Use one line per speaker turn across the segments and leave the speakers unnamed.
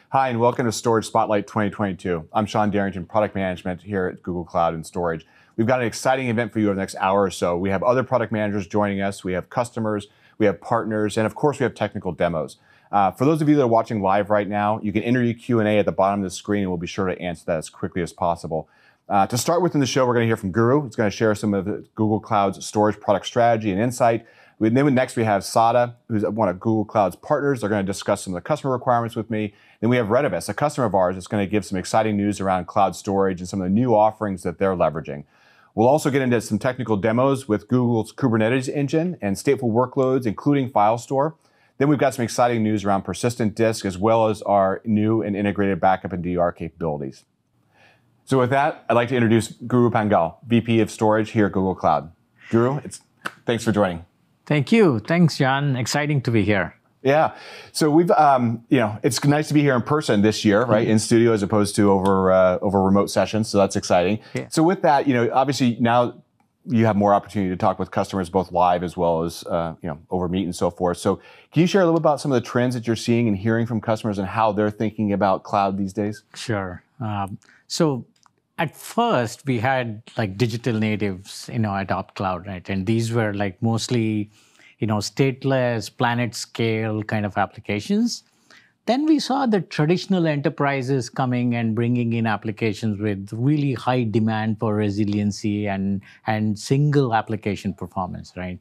Hi, and welcome to Storage Spotlight 2022. I'm Sean Darrington, Product Management here at Google Cloud and Storage. We've got an exciting event for you over the next hour or so. We have other product managers joining us, we have customers, we have partners, and of course we have technical demos. For those of you that are watching live right now, you can enter your Q&A at the bottom of the screen, and we'll be sure to answer that as quickly as possible. To start with in the show, we're going to hear from Guru. He's going to share some of the Google Cloud's storage product strategy and insight. Then next we have Sada, who's one of Google Cloud's partners. They're going to discuss some of the customer requirements with me. Then we have Redevis, a customer of ours, that's going to give some exciting news around cloud storage and some of the new offerings that they're leveraging. We'll also get into some technical demos with Google's Kubernetes engine and stateful workloads, including file store. Then we've got some exciting news around persistent disk, as well as our new and integrated backup and DR capabilities. So with that, I'd like to introduce Guru Pangal, VP of Storage here at Google Cloud. Guru, thanks for joining.
Thank you. Thanks, John. Exciting to be here.
Yeah. So we've, it's nice to be here in person this year, right? In studio as opposed to over remote sessions. So that's exciting. Yeah. So with that, obviously now you have more opportunity to talk with customers both live as well as, over Meet and so forth. So can you share a little about some of the trends that you're seeing and hearing from customers and how they're thinking about cloud these days?
Sure. So at first we had like digital natives, adopt cloud, right? And these were like mostly, stateless, planet scale kind of applications. Then we saw the traditional enterprises coming and bringing in applications with really high demand for resiliency and single application performance, right?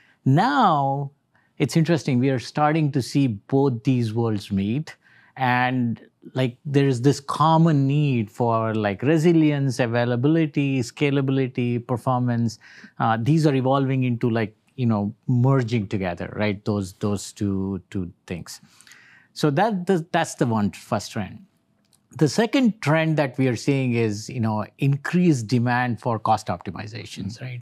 Now, it's interesting, we are starting to see both these worlds meet, and like there's this common need for like resilience, availability, scalability, performance. These are evolving into like, merging together, right? Those two things. So that's the first trend. The second trend that we are seeing is, increased demand for cost optimizations, right?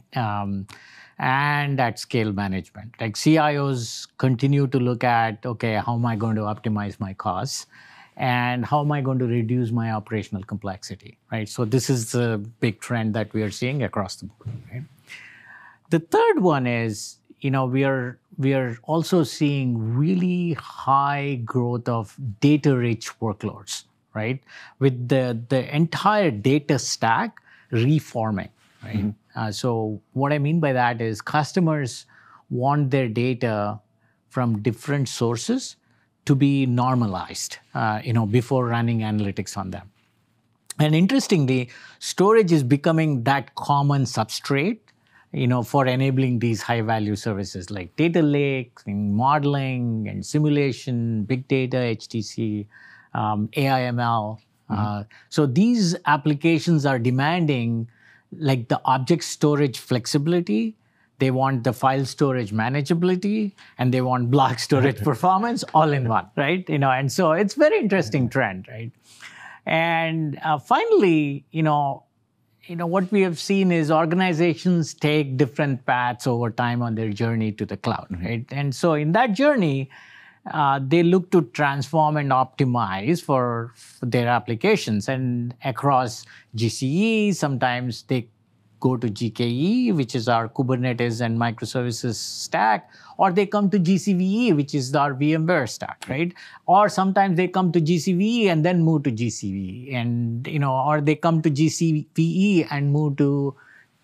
And at scale management. Like CIOs continue to look at, okay, how am I going to optimize my costs? And how am I going to reduce my operational complexity, right? So this is the big trend that we are seeing across the board, right? The third one is, we are also seeing really high growth of data-rich workloads, right? With the entire data stack reforming, right? Mm-hmm. So what I mean by that is customers want their data from different sources to be normalized, before running analytics on them. And interestingly, storage is becoming that common substrate, for enabling these high-value services like data lakes, and modeling, and simulation, big data, HTC, AI/ML. So these applications are demanding like the object storage flexibility, they want the file storage manageability, and they want block storage performance all in one, right? And so it's very interesting trend, right? And finally, what we have seen is organizations take different paths over time on their journey to the cloud, right? And so in that journey, they look to transform and optimize for their applications. And across GCE, sometimes they go to GKE, which is our Kubernetes and microservices stack, or they come to GCVE, which is our VMware stack, right? Or sometimes they come to GCVE and then move to GCVE, and or they come to GCVE and move to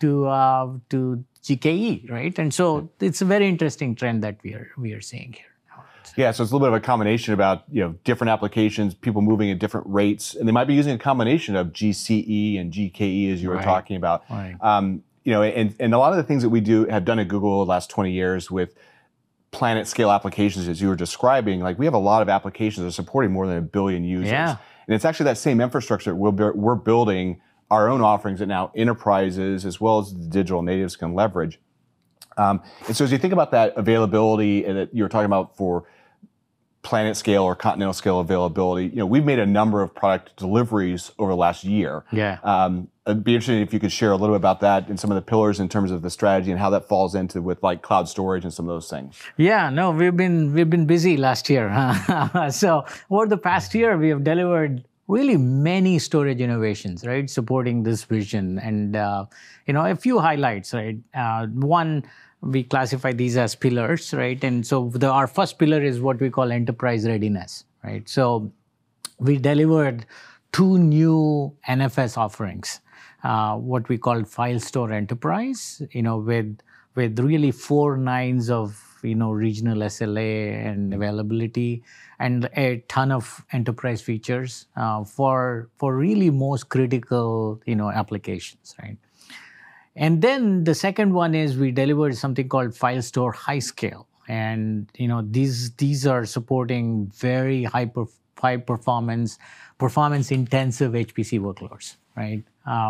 GKE, right? And so it's a very interesting trend that we are seeing here.
Yeah, so it's a little bit of a combination about different applications, people moving at different rates, and they might be using a combination of GCE and GKE as you were talking about. Right. And a lot of the things that we have done at Google the last 20 years with planet scale applications, as you were describing, like we have a lot of applications that are supporting more than 1 billion users. Yeah. And it's actually that same infrastructure that we're building our own offerings that now enterprises as well as the digital natives can leverage. And so as you think about that availability that you were talking about for planet scale or continental scale availability, we've made a number of product deliveries over the last year. Yeah. It'd be interesting if you could share a little bit about that and some of the pillars in terms of the strategy and how that falls into with like cloud storage and some of those things.
Yeah, no, we've been busy last year. So over the past year, we have delivered really many storage innovations, right, supporting this vision. And a few highlights, right? One, we classify these as pillars, right? And so our first pillar is what we call enterprise readiness, right? So we delivered two new NFS offerings, what we call File Store Enterprise, with really 4 nines of regional SLA and availability, and a ton of enterprise features for really most critical applications, right? And then the second one is we delivered something called File Store High Scale, and these are supporting very high performance intensive HPC workloads, right?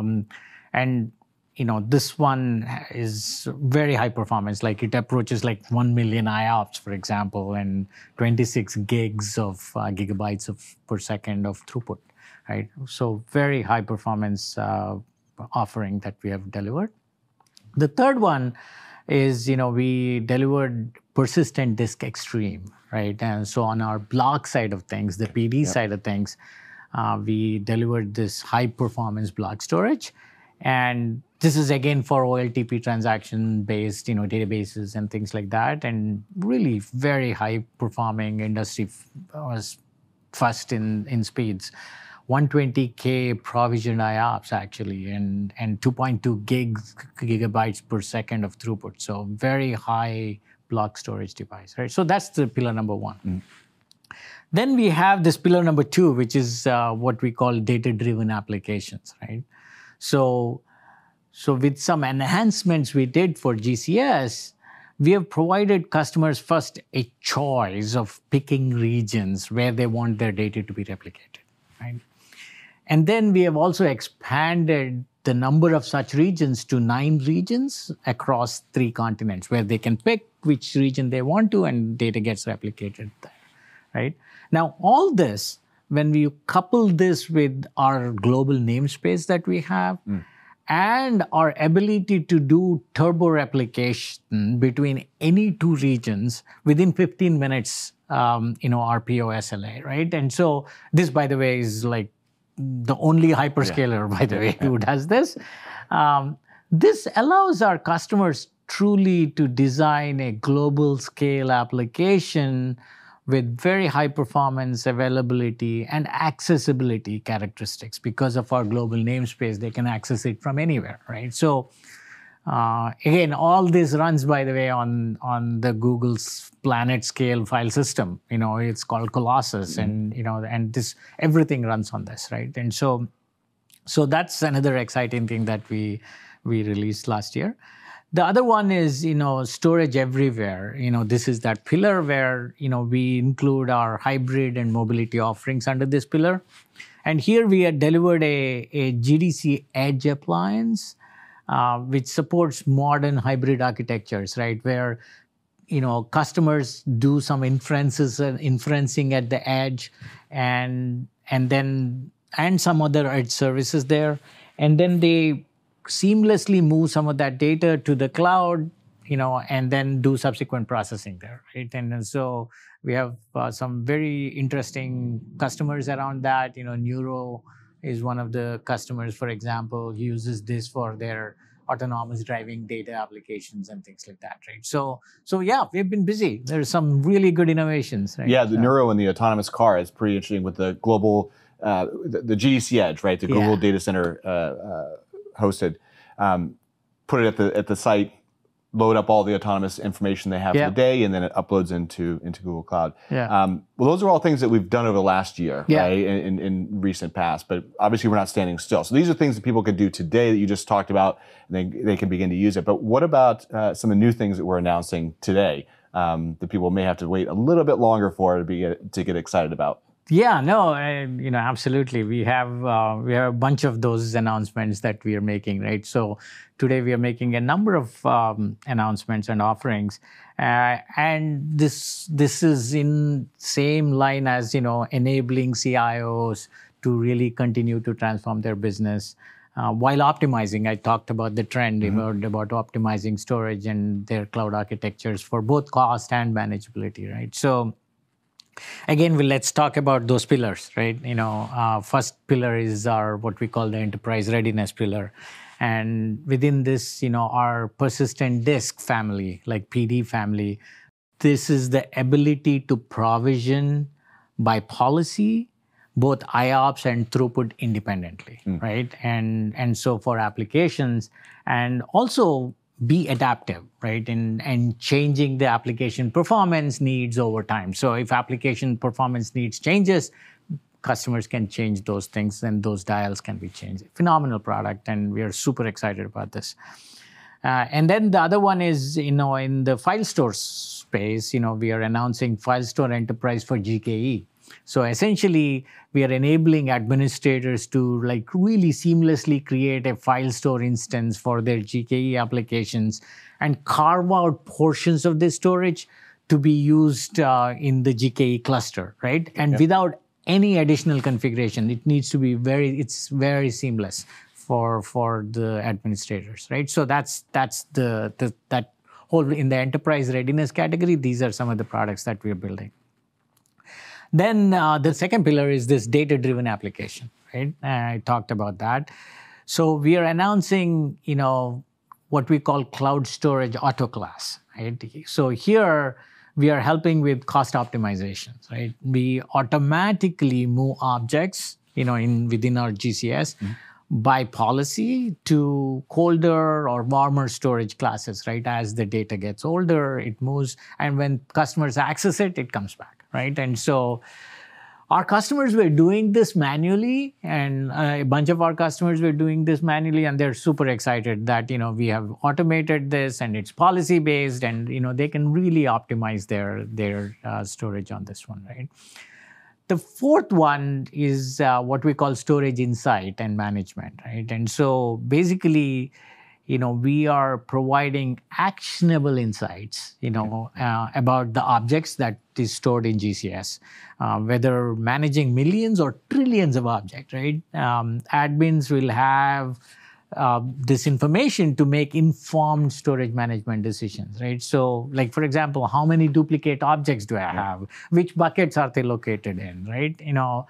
And this one is very high performance, like it approaches like 1 million IOPS, for example, and 26 gigabytes per second of throughput, right? So very high performance offering that we have delivered. The third one is, we delivered persistent disk extreme, right? And so on our block side of things, the PD side of things, we delivered this high performance block storage. And this is again for OLTP transaction based, databases and things like that. And really very high performing, industry was first in speeds. 120K provisioned IOPS actually, and 2.2 gigabytes per second of throughput. So very high block storage device, right? So that's the pillar number one. Then we have this pillar number two, which is what we call data-driven applications, right? So with some enhancements we did for GCS, we have provided customers first a choice of picking regions where they want their data to be replicated, right? And then we have also expanded the number of such regions to 9 regions across 3 continents, where they can pick which region they want to and data gets replicated there, right? Now, all this, when we couple this with our global namespace that we have, and our ability to do turbo replication between any 2 regions within 15 minutes, RPO SLA, right? And so this, by the way, is like the only hyperscaler, by the way, who does this. This allows our customers truly to design a global scale application with very high performance, availability, and accessibility characteristics. Because of our global namespace, they can access it from anywhere, right? So again, all this runs, by the way, on the Google's Planet Scale file system. It's called Colossus, and this everything runs on this, right? And so that's another exciting thing that we released last year. The other one is, storage everywhere. This is that pillar where, we include our hybrid and mobility offerings under this pillar. And here we had delivered a GDC Edge appliance, which supports modern hybrid architectures, right? Where, customers do some inferencing at the edge and some other edge services there. And then they seamlessly move some of that data to the cloud, and then do subsequent processing there, right? And so we have some very interesting customers around that. Neuro is one of the customers, for example, uses this for their autonomous driving data applications and things like that, right? So yeah, we've been busy. There's some really good innovations, right?
Yeah, the Neuro and the autonomous car is pretty interesting with the global, the GDC Edge, right? The Google data center hosted. Put it at the site, load up all the autonomous information they have for the day, and then it uploads into Google Cloud. Well, those are all things that we've done over the last year, right, in recent past. But obviously, we're not standing still. So these are things that people can do today that you just talked about, and they can begin to use it. But what about some of the new things that we're announcing today that people may have to wait a little bit longer for to get excited about?
Yeah, no, absolutely. We have a bunch of those announcements that we are making, right? So today we are making a number of announcements and offerings, and this is in same line as enabling CIOs to really continue to transform their business while optimizing. I talked about the trend about optimizing storage and their cloud architectures for both cost and manageability, right? So again, let's talk about those pillars, right? First pillar is our what we call the enterprise readiness pillar, and within this, our persistent disk family, like PD family, this is the ability to provision by policy both IOPS and throughput independently, right? And so for applications, and also be adaptive, right? And changing the application performance needs over time. So if application performance needs changes, customers can change those things and those dials can be changed. Phenomenal product, and we are super excited about this. And then the other one is, in the file store space, we are announcing File Store Enterprise for GKE. So essentially, we are enabling administrators to really seamlessly create a file store instance for their GKE applications and carve out portions of the storage to be used in the GKE cluster, right? And without any additional configuration, it needs to be it's very seamless for the administrators, right? So that's that whole in the enterprise readiness category. These are some of the products that we are building. Then the second pillar is this data-driven application, right? I talked about that. So we are announcing, what we call Cloud Storage Auto Class, right? So here we are helping with cost optimizations, right? We automatically move objects, within our GCS by policy to colder or warmer storage classes, right? As the data gets older, it moves, and when customers access it, it comes back, right? And so our customers were doing this manually, and a bunch of our customers were doing this manually, and they're super excited that, we have automated this and it's policy based, and, they can really optimize their storage on this one, right? The fourth one is what we call storage insight and management, right? And so basically, we are providing actionable insights, about the objects that is stored in GCS, whether managing millions or trillions of objects, right? Admins will have this information to make informed storage management decisions, right? So, for example, how many duplicate objects do I have? Which buckets are they located in, right?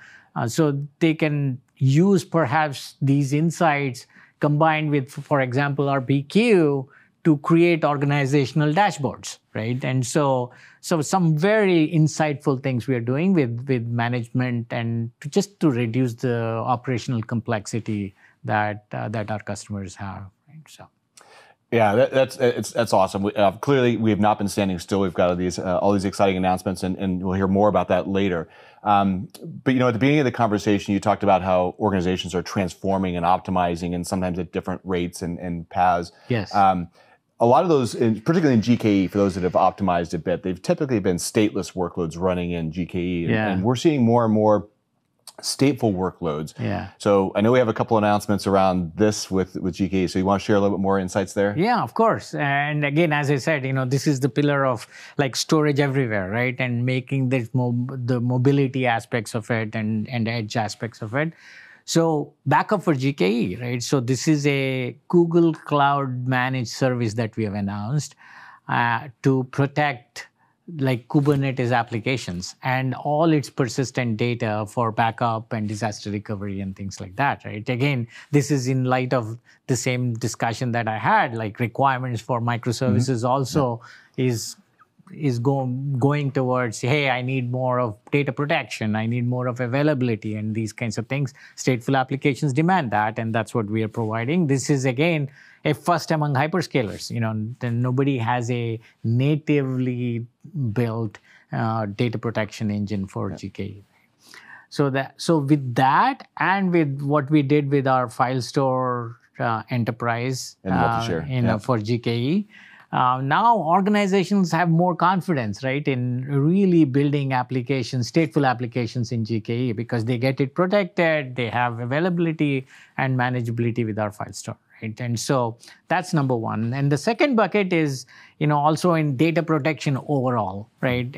So they can use perhaps these insights combined with, for example, our BQ to create organizational dashboards, right? And so some very insightful things we are doing with management and to reduce the operational complexity that our customers have, right? So.
Yeah, that's awesome. Clearly, we have not been standing still. We've got all these exciting announcements, and we'll hear more about that later. But at the beginning of the conversation, you talked about how organizations are transforming and optimizing, and sometimes at different rates and paths.
Yes.
A lot of those, particularly in GKE, for those that have optimized a bit, they've typically been stateless workloads running in GKE, and we're seeing more and more stateful workloads.
Yeah.
So I know we have a couple announcements around this with GKE. So you want to share a little bit more insights there?
Yeah, of course. And again, as I said, this is the pillar of storage everywhere, right? And making the mobility aspects of it and edge aspects of it. So backup for GKE, right? So this is a Google Cloud managed service that we have announced to protect Kubernetes applications and all its persistent data for backup and disaster recovery and things like that, right? Again, this is in light of the same discussion that I had, requirements for microservices also is going towards, hey, I need more of data protection, I need more of availability and these kinds of things. Stateful applications demand that, and that's what we are providing. This is, again, a first among hyperscalers. Then nobody has a natively built data protection engine for GKE. So with that, and with what we did with our file store enterprise
and
for GKE, now organizations have more confidence, right, in really building applications, stateful applications in GKE, because they get it protected, they have availability and manageability with our file store. Right? And so that's number one. And the second bucket is, also in data protection overall, right?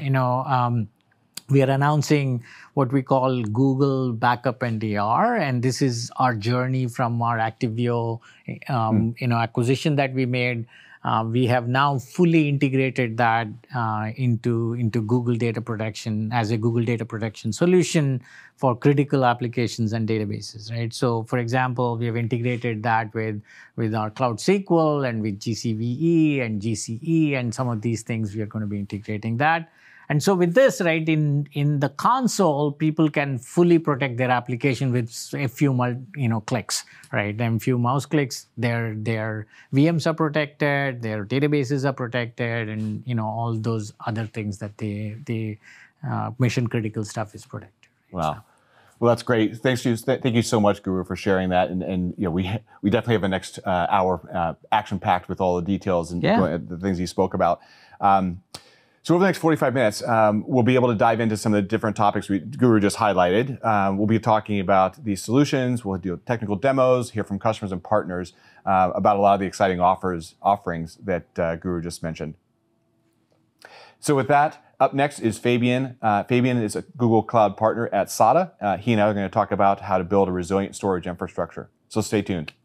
We are announcing what we call Google Backup and DR, and this is our journey from our Activio, acquisition that we made. We have now fully integrated that into Google Data Protection as a Google Data Protection solution for critical applications and databases, right? So, for example, we have integrated that with our Cloud SQL and with GCVE and GCE and some of these things. We are going to be integrating that. And so with this, right, in the console, people can fully protect their application with a few clicks, right? And few mouse clicks, their VMs are protected, their databases are protected, and all those other things that the mission critical stuff is protected. Right?
Wow. Well, that's great. Thank you so much, Guru, for sharing that. And we definitely have a next hour action-packed with all the details and the things you spoke about. So over the next 45 minutes, we'll be able to dive into some of the different topics Guru just highlighted. We'll be talking about these solutions. We'll do technical demos, hear from customers and partners about a lot of the exciting offerings that Guru just mentioned. So with that, up next is Fabian. Fabian is a Google Cloud partner at SADA. He and I are going to talk about how to build a resilient storage infrastructure. So stay tuned.